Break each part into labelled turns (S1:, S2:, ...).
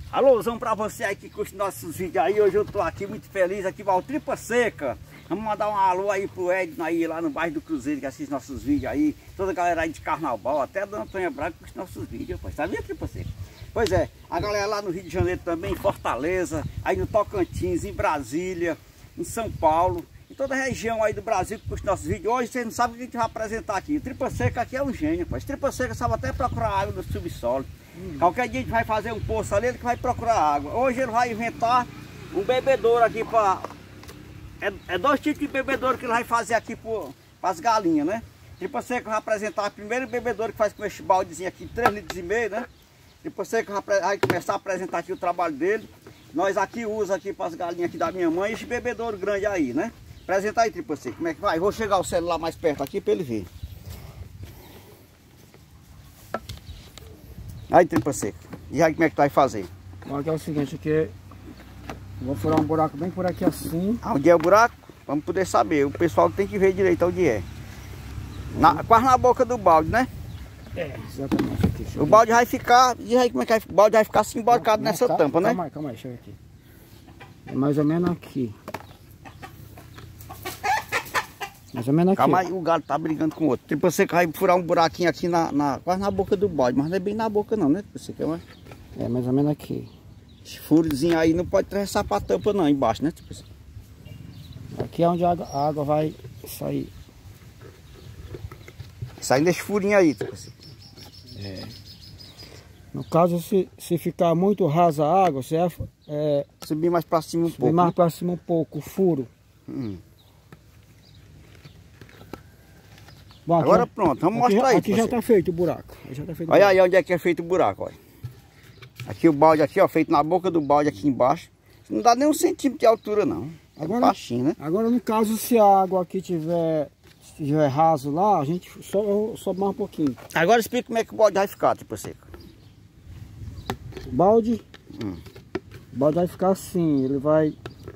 S1: Alôzão pra você aí que curte nossos vídeos aí. Hoje eu tô aqui muito feliz, aqui vai o Tripa Seca. Vamos mandar um alô aí pro Edno aí, lá no bairro do Cruzeiro, que assiste nossos vídeos aí. Toda a galera aí de Carnaval, até a Dona Antônia Braga que curte nossos vídeos, rapaz. Sabia, Tripa Seca? Pois é, a galera lá no Rio de Janeiro também, em Fortaleza, aí no Tocantins, em Brasília, em São Paulo, em toda a região aí do Brasil que curte nossos vídeos. Hoje vocês não sabem o que a gente vai apresentar aqui. O Tripa Seca aqui é um gênio, rapaz. Tripa Seca sabe até procurar água no subsolo. Qualquer dia a gente vai fazer um poço ali, ele que vai procurar água. Hoje ele vai inventar um bebedouro aqui para... É dois tipos de bebedouro que ele vai fazer aqui para as galinhas, né? Tripa Seca vai apresentar o primeiro bebedouro que faz com esse baldezinho aqui, 3,5 litros, né? Tripa Seca vai começar a apresentar aqui o trabalho dele. Nós aqui usamos aqui para as galinhas aqui da minha mãe, esse bebedouro grande aí, né? Apresenta aí, Tripa Seca, como é que vai? Vou chegar o celular mais perto aqui para ele ver. Aí, Tripa Seca, e aí como é que tu vai fazer?
S2: Aqui é o seguinte, aqui vou furar um buraco bem por aqui assim.
S1: Onde é o buraco? Vamos poder saber, o pessoal tem que ver direito onde é. Quase na boca do balde, né?
S2: É, exatamente aqui.
S1: O balde vai ficar, e aí como é que vai, o balde vai ficar assim emborcado nessa tampa, né?
S2: Calma aí, deixa eu ver aqui. É mais ou menos aqui. Mais ou menos aqui.
S1: Calma aí, o galo tá brigando com o outro. Tripa Seca vai furar um buraquinho aqui quase na boca do balde, mas não é bem na boca não, né? Tripa Seca?
S2: É mais ou menos aqui.
S1: Esse furozinho aí não pode atravessar pra tampa não, embaixo, né? Tripa Seca?
S2: Aqui é onde a água vai sair.
S1: Saindo desse furinho aí, Tripa Seca.
S2: É. No caso, se ficar muito rasa a água, você
S1: subir mais pra cima um pouco.
S2: Subir mais
S1: né?
S2: pra cima um pouco, o furo. Bom,
S1: agora pronto, vamos mostrar aí.
S2: Aqui já tá feito o buraco. Já tá feito
S1: olha aí onde é que é feito o buraco, olha. Aqui o balde aqui, ó, feito na boca do balde aqui embaixo. Não dá nem 1 centímetro de altura não.
S2: Agora,
S1: baixinho, né?
S2: Agora no caso, se a água aqui tiver raso lá, a gente sobe mais um pouquinho.
S1: Agora explica como é que o balde vai ficar, Tripa Seca.
S2: O balde vai ficar assim, ele vai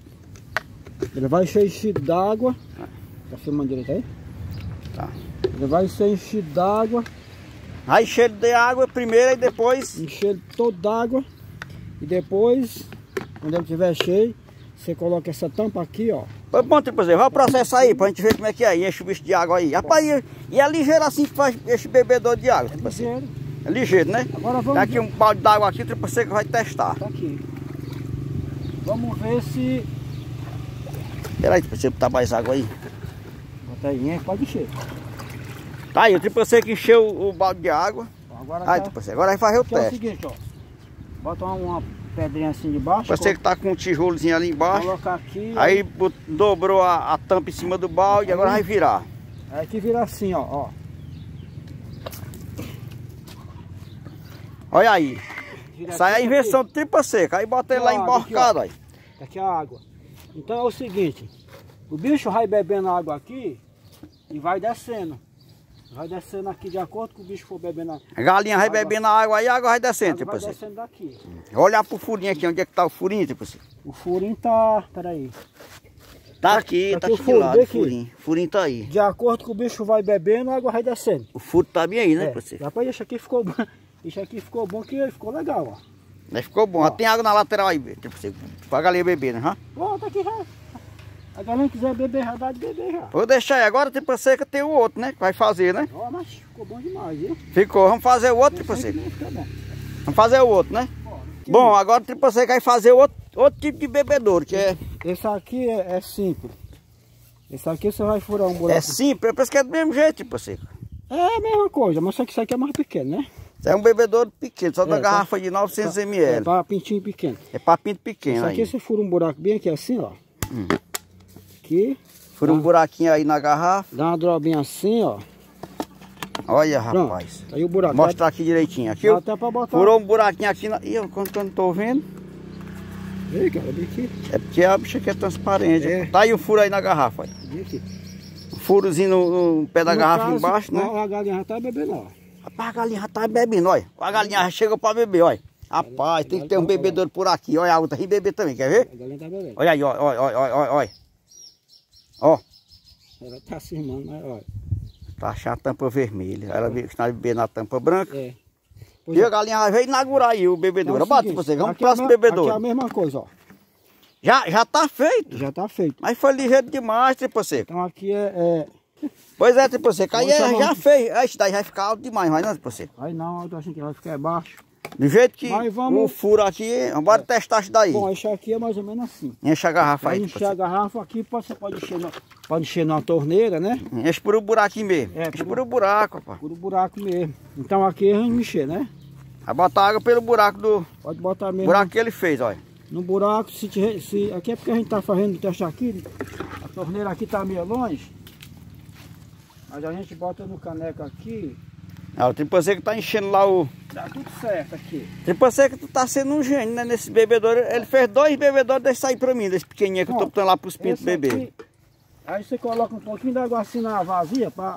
S2: ser enchido d'água. Tá filmando direito aí?
S1: Tá.
S2: Ele vai ser enchido d'água.
S1: Aí encher de água primeiro e depois...
S2: Encher todo d'água. E depois, quando ele estiver cheio, você coloca essa tampa aqui, ó.
S1: Bom, Tripa Seca, vai o processo aí pra gente ver como é que é. Enche o bicho de água aí. Rapaz, e é ligeiro assim que faz esse bebedouro de água, Tripa Seca.
S2: Ligeiro.
S1: É ligeiro, né?
S2: Agora vamos
S1: tem aqui um balde d'água aqui, o Tripa Seca vai testar.
S2: Tá aqui. Vamos ver se...
S1: Espera aí, Tripa Seca, botar mais água aí.
S2: Bota aí, pode encher.
S1: Tá aí, o Tripa Seca encheu o balde de água.
S2: Agora
S1: aí, Tripa Seca, agora vai fazer o teste.
S2: É o seguinte, ó. Bota uma pedrinha assim de baixo.
S1: Tripa Seca tá com um tijolozinho ali embaixo.
S2: Colocar aqui.
S1: Aí dobrou a tampa em cima do balde e agora vai virar.
S2: Aí que vira assim, ó.
S1: Olha aí. Sai a invenção do Tripa Seca. Aí bota ele lá emborcado, aí.
S2: Aqui a água. Então é o seguinte. O bicho vai bebendo água aqui e vai descendo. Vai descendo aqui de acordo com o bicho for bebendo água.
S1: A galinha vai bebendo a água aí e a água vai descendo, Tripa Seca.
S2: Vai descendo daqui.
S1: Olhar pro furinho aqui, onde é que tá o furinho, Tripa Seca?
S2: O furinho tá... Peraí.
S1: Tá aqui de lado, o furinho. O furinho tá aí.
S2: De acordo com o bicho vai bebendo, a água vai descendo.
S1: O furo tá bem aí, né, Tripa Seca?
S2: Rapaz, isso aqui ficou bom. Isso aqui ficou bom, que ficou legal, ó.
S1: Aí ficou bom. Já tem água na lateral aí, Tripa Seca, pra galinha beber, né?
S2: Bom, tá aqui já. A galinha quiser beber, já dá de beber já.
S1: Vou deixar aí. Agora, Tripa Seca, tem o outro, né? Que vai fazer, né?
S2: Ó, mas ficou bom demais, viu?
S1: Ficou. Vamos fazer o outro, Tripa Seca.
S2: Bom.
S1: Vamos fazer o outro, né? Bom, agora o Tripa Seca vai fazer outro tipo de bebedouro, que é...
S2: Esse aqui é simples. Esse aqui você vai furar um buraco.
S1: É simples, eu penso que é do mesmo jeito, Tripa Seca.
S2: É a mesma coisa, mas só que isso aqui é mais pequeno, né?
S1: Isso é um bebedouro pequeno, só da garrafa de 900 ml.
S2: É para pintinho pequeno.
S1: É para pinto pequeno.
S2: Isso aqui
S1: aí.
S2: você fura um buraco bem aqui assim, ó. Aqui.
S1: Fura um buraquinho aí na garrafa.
S2: Dá uma drobinha assim, ó.
S1: Olha,
S2: Pronto,
S1: rapaz.
S2: tá aí o buraco.
S1: Mostrar aqui direitinho. Aqui
S2: dá até pra botar.
S1: Furou um buraquinho aqui. Ih, quando eu não tô vendo.
S2: Ei, cara, bem aqui.
S1: É porque a bicha aqui é transparente.
S2: É.
S1: Tá aí o furo aí na garrafa.
S2: Bem aqui.
S1: Um furozinho no pé da garrafa
S2: caso,
S1: embaixo, né?
S2: A galinha já tá bebendo, ó.
S1: Rapaz, a galinha já tá bebendo, olha. A galinha já chegou pra beber, olha. Rapaz, tem que ter um bebedouro por aqui. Olha, a outra tem que beber também, quer ver?
S2: A galinha tá bebendo.
S1: Olha aí, olha. Ó.
S2: Ela tá se irmando, mas olha.
S1: Tá achando a tampa vermelha. Ela está bebendo na tampa branca.
S2: É.
S1: E a galinha vai vir inaugurar aí o bebedouro. Bota pra você, vamos pro próximo bebedouro.
S2: Aqui é a mesma coisa, ó.
S1: Já tá feito?
S2: Já tá feito.
S1: Mas foi ligeiro demais, Tripa Seca.
S2: Então aqui
S1: Pois é, Tripa Seca. Aí já fez. Esse daí vai ficar alto demais, mas não, Tripa Seca.
S2: Aí não, eu tô achando que vai ficar baixo.
S1: Do jeito que o furo aqui, bora testar isso daí.
S2: Bom, esse aqui é mais ou menos assim.
S1: Enche a garrafa aí.
S2: Encher a garrafa aqui, você pode encher numa torneira, né?
S1: Enche por um buraquinho mesmo. Enche por um buraco, rapaz.
S2: Por um buraco mesmo. Então aqui a gente encher, né?
S1: Vai botar água pelo buraco do...
S2: Pode botar mesmo.
S1: Buraco que ele fez, olha.
S2: No buraco, aqui é porque a gente tá fazendo o teste aqui. A torneira aqui tá meio longe. Mas a gente bota no caneco aqui.
S1: O Tripa Seca tá enchendo lá o...
S2: Dá tudo certo aqui.
S1: Tripa Seca, tu tá sendo um gênio, né? Nesse bebedouro. Ele fez 2 bebedouros desse aí pra mim, desse pequenininho que eu tô botando lá pros pintos beber.
S2: Aí você coloca um pouquinho d'água assim na vazia pra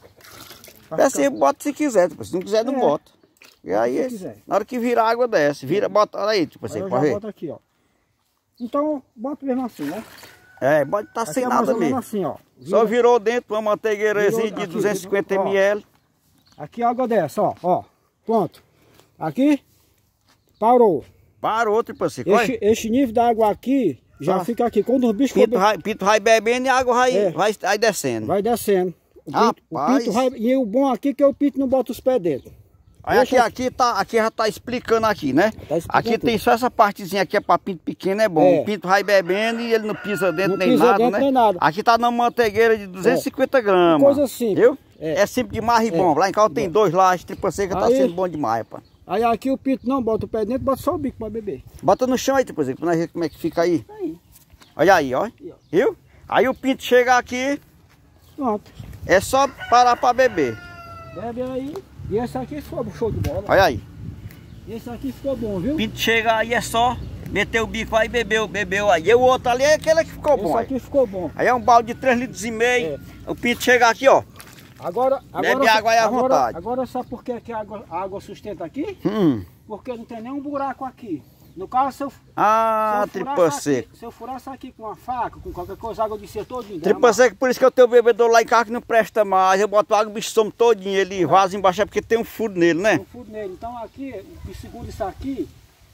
S1: Você bota se quiser, se não quiser não bota. E aí, na hora que virar a água desce, bota, olha aí, Tripa Seca,
S2: pode ver. Bota aqui, ó. Então, bota mesmo assim, né?
S1: Pode estar sem
S2: nada
S1: mesmo.
S2: Assim, ó.
S1: Só virou dentro uma manteigueirazinha de 250 ml.
S2: Aqui a água desce, ó. Pronto. Aqui, parou.
S1: Parou, Tripa Seca.
S2: Esse nível da água aqui, já fica aqui. Quando os bichos
S1: Pinto vai bebendo e a água vai descendo.
S2: Vai descendo. O pinto vai, e o bom aqui é que o pinto não bota os pés dentro.
S1: Aí aqui já tá explicando aqui, né? Aqui tem só essa partezinha aqui, é para pinto pequeno, é bom. O pinto vai bebendo e ele não pisa dentro nem nada, né? Aqui tá numa manteigueira de 250 gramas.
S2: Coisa simples.
S1: Viu? É simples demais e bom. Lá em casa tem 2 lá, a Tripa Seca tá sendo bom demais, pá.
S2: Aí aqui o pinto não bota o pé dentro, bota só o bico para beber.
S1: Bota no chão aí, Tripa Seca, pra nós ver como é que fica aí. Olha aí, ó. Viu? Aí o pinto chega aqui.
S2: Pronto.
S1: É só parar para beber.
S2: Bebe aí. E esse aqui ficou show de bola.
S1: Olha aí.
S2: Esse aqui ficou bom, viu?
S1: O pinto chega aí, é só meter o bico aí, bebeu aí. E o outro ali é aquele que ficou bom.
S2: Esse aqui ficou bom.
S1: Aí é um balde de 3,5 litros. O pinto chega aqui, ó. Bebe água aí à vontade.
S2: Agora sabe por que a água sustenta aqui? Porque não tem nenhum buraco aqui. No caso,
S1: Tripa Seca.
S2: Se eu furar isso aqui com uma faca, com qualquer coisa, a água descer todinho.
S1: Tripa Seca, por isso que eu tenho o bebedouro lá em casa que não presta mais. Eu boto água, o bicho some todinho, ele vaza embaixo, é porque tem um furo nele, né?
S2: Tem um furo nele. Então aqui, o que segura isso aqui,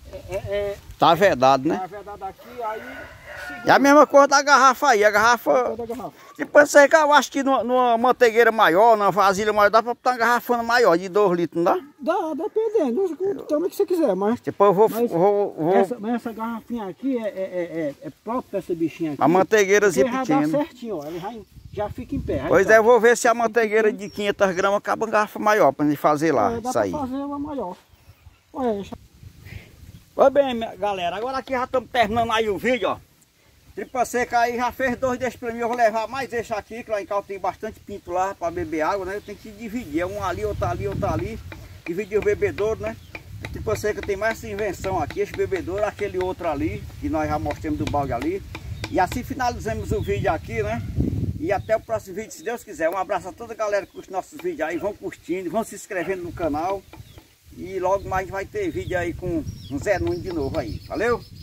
S1: tá vedado, né?
S2: Tá vedado aqui, aí...
S1: É a mesma coisa da garrafa aí, a garrafa... Tripa Seca, eu acho que numa manteigueira maior, numa vasilha maior, dá pra botar uma garrafona maior, de 2 litros, não dá?
S2: Dá, dependendo, do tamanho que você quiser, mas...
S1: Tipo, eu vou...
S2: Mas essa garrafinha aqui é própria dessa bichinha aqui.
S1: A manteigueirazinha pequena.
S2: Já dá certinho, ó, ele já fica em pé.
S1: Pois eu vou ver se a manteigueira de 500 gramas acaba uma garrafa maior pra gente fazer lá,
S2: dá
S1: isso aí.
S2: Dá pra fazer uma maior. Olha,
S1: Pois bem, galera, agora aqui já estamos terminando aí o vídeo, ó. Tripa Seca aí já fez 2 desses pra mim, eu vou levar mais esse aqui, que lá em casa tem bastante pinto lá para beber água, né? Eu tenho que dividir, um ali, outro ali, outro ali, dividir o bebedouro, né? A Tripa Seca tem mais essa invenção aqui, esse bebedouro, aquele outro ali, que nós já mostramos do balde ali. E assim finalizamos o vídeo aqui, né? E até o próximo vídeo, se Deus quiser. Um abraço a toda a galera que curte nossos vídeos aí, vão curtindo, vão se inscrevendo no canal. E logo mais vai ter vídeo aí com o Zé Nunes de novo aí. Valeu?